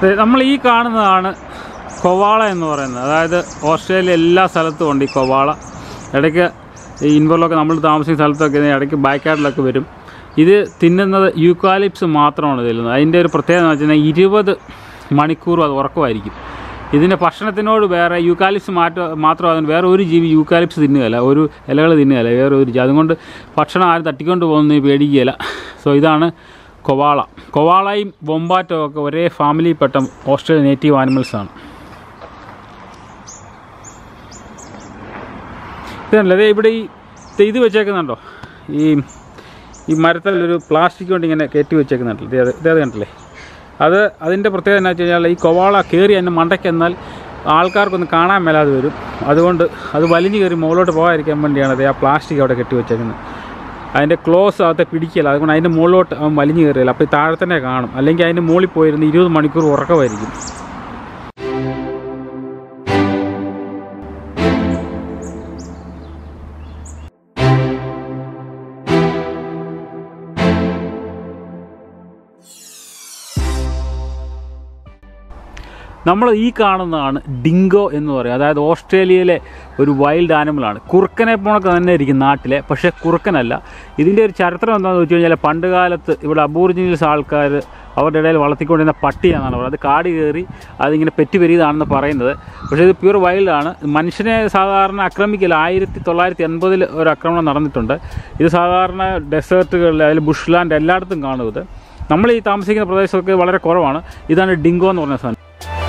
നമ്മൾ ഈ കാണുന്നതാണ് കൊവാള എന്ന് പറയുന്നത്. അതായത് ഓസ്ട്രേലിയ എല്ലാ സ്ഥലത്തും ഉണ്ട് ഈ കൊവാള. ഇടയ്ക്ക് ഈ ഇൻവോറിലൊക്കെ നമ്മൾ താമസിക്കുന്ന സ്ഥലത്തൊക്കെ ഇടയ്ക്ക് ബാക്ക്യാർഡിലൊക്കെ വരും. ഇത് തിന്നുന്നത് യൂക്കാലിപ്സ് മാത്രമാണ് തിന്നുന്നത്. അതിൻ്റെ ഒരു പ്രത്യേകത എന്ന് വെച്ച് കഴിഞ്ഞാൽ 20 മണിക്കൂറും അത് ഉറക്കമായിരിക്കും. ഇതിൻ്റെ ഭക്ഷണത്തിനോട് വേറെ യൂക്കാലിപ്സ് മാത്രം വേറെ ഒരു ജീവി യൂക്കാലിപ്സ് തിന്നുകയില്ല, ഒരു ഇലകൾ തിന്നുകയില്ല വേറെ ഒരു ജീവി. അതുകൊണ്ട് ഭക്ഷണം ആരും തട്ടിക്കൊണ്ട് പോകുന്നത് പേടിക്കുകയില്ല. സോ ഇതാണ് കൊവാള. കൊവാളയും വൊമ്പാറ്റും ഒക്കെ ഒരേ ഫാമിലിയിൽപ്പെട്ട ഓസ്ട്രേലിയൻ നേറ്റീവ് ആനിമൽസാണ്. ഇതല്ലേ ഇവിടെ ഇത് വെച്ചേക്കുന്നുണ്ടോ, ഈ മരത്തിലൊരു പ്ലാസ്റ്റിക് കൊണ്ട് ഇങ്ങനെ കയറ്റി വെച്ചേക്കുന്നുണ്ടല്ലോ, ഇതേത് കണ്ടില്ലേ? അതിൻ്റെ പ്രത്യേകത എന്ന് വെച്ച് കഴിഞ്ഞാൽ ഈ കൊവാള കയറി അതിൻ്റെ മണ്ടയ്ക്ക് എന്നാൽ ആൾക്കാർക്കൊന്നും കാണാൻ മേലാതെ വരും. അതുകൊണ്ട് അത് വലിഞ്ഞു കയറി മുകളിലോട്ട് പോകാതിരിക്കാൻ വേണ്ടിയാണ് ആ പ്ലാസ്റ്റിക് അവിടെ കെട്ടി വെച്ചേക്കുന്നത്. അതിൻ്റെ ക്ലോസ് അകത്തെ പിടിക്കില്ല, അതുകൊണ്ട് അതിൻ്റെ മുകളിലോട്ട് അവൻ വലിഞ്ഞു കയറിയില്ല. അപ്പോൾ ഈ താഴെ തന്നെ കാണും. അല്ലെങ്കിൽ അതിൻ്റെ മുകളിൽ പോയിരുന്ന് 20 മണിക്കൂർ ഉറക്കമായിരിക്കും. നമ്മൾ ഈ കാണുന്നതാണ് ഡിങ്കോ എന്ന് പറയും. അതായത് ഓസ്ട്രേലിയയിലെ ഒരു വൈൽഡ് ആനിമലാണ്. കുറുക്കനെ പോണൊക്കെ തന്നെ ഇരിക്കും നാട്ടിലെ, പക്ഷേ കുറുക്കനല്ല. ഇതിൻ്റെ ഒരു ചരിത്രം എന്താണെന്ന് വെച്ച് കഴിഞ്ഞാൽ പണ്ട് കാലത്ത് ഇവിടെ അബോറിജിനൽസ് ആൾക്കാർ അവരുടെ ഇടയിൽ വളർത്തിക്കൊണ്ടിരുന്ന പട്ടിയാണെന്നാണ് പറയുന്നത്. അത് കാട് കയറി അതിങ്ങനെ പെറ്റുപെരിയതാണെന്ന് പറയുന്നത്. പക്ഷേ ഇത് പ്യൂർ വൈൽഡാണ്. മനുഷ്യനെ സാധാരണ ആക്രമിക്കില്ല. 1980 ഒരു ആക്രമണം നടന്നിട്ടുണ്ട്. ഇത് സാധാരണ ഡെസേർട്ടുകളിൽ അതിൽ ബുഷ്ലാൻഡ് എല്ലായിടത്തും കാണും. ഇത് നമ്മൾ ഈ താമസിക്കുന്ന പ്രദേശത്തൊക്കെ വളരെ കുറവാണ്. ഇതാണ് ഡിങ്കോ എന്ന് പറഞ്ഞ സാധനം.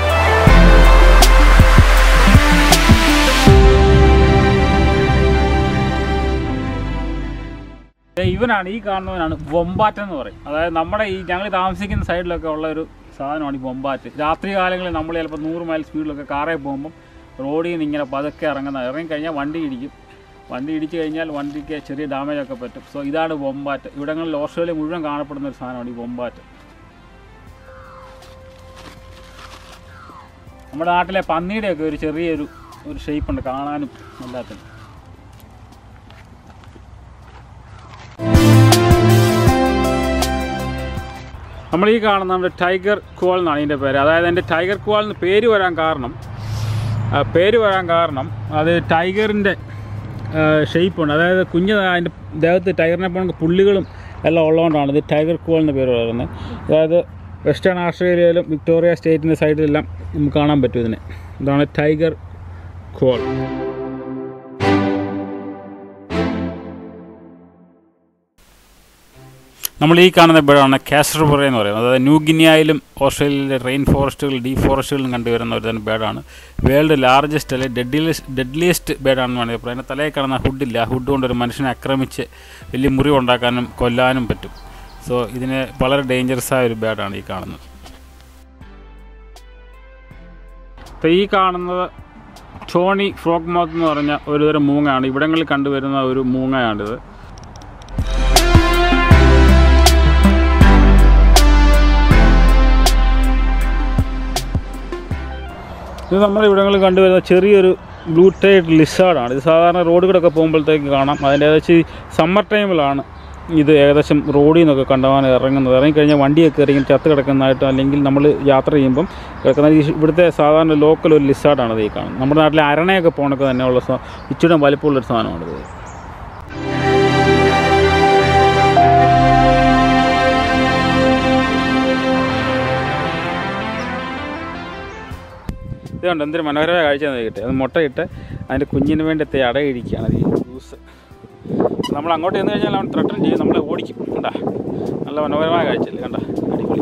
ഇവനാണ്, ഈ കാണുന്നവനാണ് വൊമ്പാറ്റ് എന്ന് പറയും. അതായത് നമ്മുടെ ഞങ്ങൾ താമസിക്കുന്ന സൈഡിലൊക്കെ ഉള്ള ഒരു സാധനമാണ് ഈ വൊമ്പാറ്റ്. രാത്രി കാലങ്ങളിൽ നമ്മൾ ചിലപ്പോൾ 100 മൈൽ സ്പീഡിലൊക്കെ കാറിൽ പോകുമ്പം റോഡിൽ നിന്ന് ഇങ്ങനെ പതുക്കെ ഇറങ്ങിക്കഴിഞ്ഞാൽ വണ്ടി ഇടിക്കും. വണ്ടി ഇടിച്ചു കഴിഞ്ഞാൽ വണ്ടിക്ക് ചെറിയ ഡാമേജൊക്കെ പറ്റും. സോ ഇതാണ് വൊമ്പാറ്റ്. ഇവിടങ്ങളിൽ ഓസ്ട്രേലിയ മുഴുവൻ കാണപ്പെടുന്ന ഒരു സാധനമാണ് ഈ വൊമ്പാറ്റ്. നമ്മുടെ നാട്ടിലെ പന്നിയുടെയൊക്കെ ഒരു ചെറിയൊരു ഷേപ്പുണ്ട് കാണാനും എല്ലാത്തിനും. നമ്മൾ ഈ കാണുന്നത് ടൈഗർ ക്വാൾ എന്നാണ് ഇതിൻ്റെ പേര്. അതായത് എൻ്റെ ടൈഗർ ക്വാൾ എന്ന് പേര് വരാൻ കാരണം അത് ടൈഗറിൻ്റെ ഷേപ്പുണ്ട്. അതായത് അതിൻ്റെ ദേഹത്ത് ടൈഗറിനെ പോലുള്ള പുള്ളികളും എല്ലാം ഉള്ളതുകൊണ്ടാണ് ഇത് ടൈഗർ ക്വാൾ എന്ന് പേര് പറയുന്നത്. അതായത് വെസ്റ്റേൺ ഓസ്ട്രേലിയയിലും വിക്ടോറിയ സ്റ്റേറ്റിൻ്റെ സൈഡിലെല്ലാം നമുക്ക് കാണാൻ പറ്റും ഇതിനെ. ഇതാണ് ടൈഗർ ക്വാൾ. നമ്മൾ ഈ കാണുന്ന ബേഡാണ് കാസർബറി എന്ന് പറയുന്നത്. അതായത് ന്യൂഗിനിയയിലും ഓസ്ട്രേലിയയിലെ റെയിൻ ഫോറസ്റ്റുകൾ ഡീഫോറസ്റ്റുകളിലും കണ്ടുവരുന്ന ഒരു തന്നെ ബേഡാണ്. വേൾഡ് ലാർജസ്റ്റ് അല്ലെങ്കിൽ ഡെഡ്ലിയസ്റ്റ് ബേഡാണെന്ന് വേണമെങ്കിൽ പറയാം. അതിൻ്റെ തലയിൽ കാണുന്ന ഹുഡില്ല. ഹുഡ് കൊണ്ട് ഒരു മനുഷ്യനെ ആക്രമിച്ച് വലിയ മുറിവുണ്ടാക്കാനും കൊല്ലാനും പറ്റും. സോ ഇതിന് വളരെ ഡേഞ്ചറസ് ആയ ഒരു ബേഡാണ് ഈ കാണുന്നത്. ഈ കാണുന്നത് ടോണി ഫ്രോഗ് മൗത്ത് എന്ന് പറഞ്ഞ ഒരുതരം മൂങ്ങയാണ്. ഇവിടങ്ങളിൽ കണ്ടുവരുന്ന ഒരു മൂങ്ങയാണിത്. ഇത് നമ്മുടെ ഇവിടങ്ങളിൽ കണ്ടുവരുന്ന ചെറിയൊരു ബ്ലൂ ടൈഡ് ലിസാർഡാണ്. ഇത് സാധാരണ റോഡുകളൊക്കെ പോകുമ്പോഴത്തേക്ക് കാണാം. അതിൻ്റെ ഏകദേശം സമ്മർ ടൈമിലാണ് ഇത് ഏകദേശം റോഡിൽ നിന്നൊക്കെ കണ്ടുപോകാൻ ഇറങ്ങുന്നത്. ഇറങ്ങിക്കഴിഞ്ഞാൽ വണ്ടിയൊക്കെ ഇറങ്ങി ചത്ത് കിടക്കുന്നതായിട്ട് അല്ലെങ്കിൽ നമ്മൾ യാത്ര ചെയ്യുമ്പം കിടക്കുന്ന ഇവിടുത്തെ സാധാരണ ലോക്കൽ ഒരു ലിസാർഡാണ് ഇത് ഈ കാണുന്നത്. നമ്മുടെ നാട്ടിലെ അരണയൊക്കെ പോകണൊക്കെ തന്നെയുള്ള ഇച്ചിരി വലിപ്പമുള്ളൊരു സാധനമാണിത്. ഇതുകൊണ്ട് എന്തൊരു മനോഹരമായ കാഴ്ച കിട്ടി. അത് മുട്ടയിട്ട് അതിൻ്റെ കുഞ്ഞിന് വേണ്ടി അടയിരിക്കുകയാണ് ഈ ജ്യൂസ്. നമ്മൾ അങ്ങോട്ട് ചെന്ന് കഴിഞ്ഞാൽ അവൻ ത്രട്ടൻ ചെയ്യും, നമ്മളെ ഓടിക്കും. കണ്ടാ നല്ല മനോഹരമായ കാഴ്ചയല്ലേ, കണ്ടാ അടിപൊളി.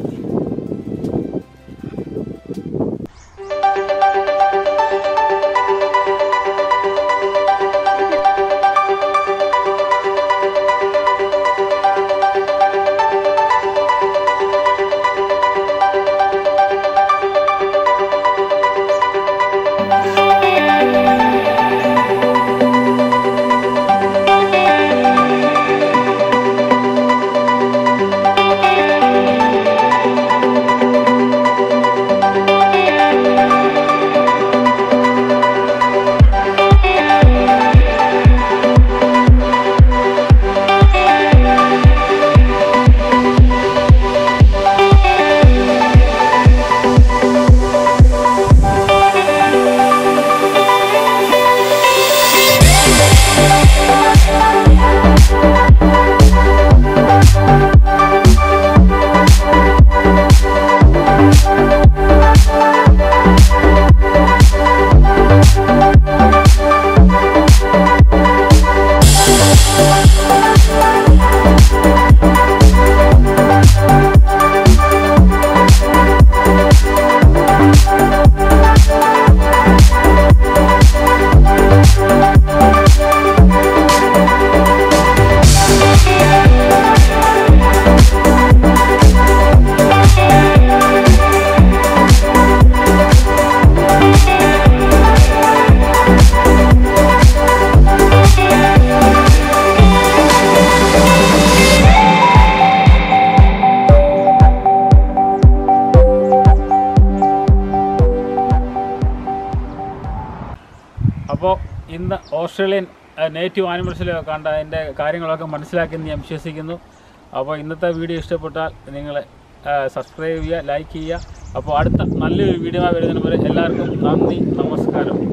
ഓസ്ട്രേലിയൻ നേറ്റീവ് ആനിമൽസിലൊക്കെ കണ്ട അതിൻ്റെ കാര്യങ്ങളൊക്കെ മനസ്സിലാക്കിയെന്ന് ഞാൻ വിശ്വസിക്കുന്നു. അപ്പോൾ ഇന്നത്തെ വീഡിയോ ഇഷ്ടപ്പെട്ടാൽ നിങ്ങൾ സബ്സ്ക്രൈബ് ചെയ്യുക, ലൈക്ക് ചെയ്യുക. അപ്പോൾ അടുത്ത നല്ലൊരു വീഡിയോ വരുന്നതിന് വരെ എല്ലാവർക്കും നന്ദി, നമസ്കാരം.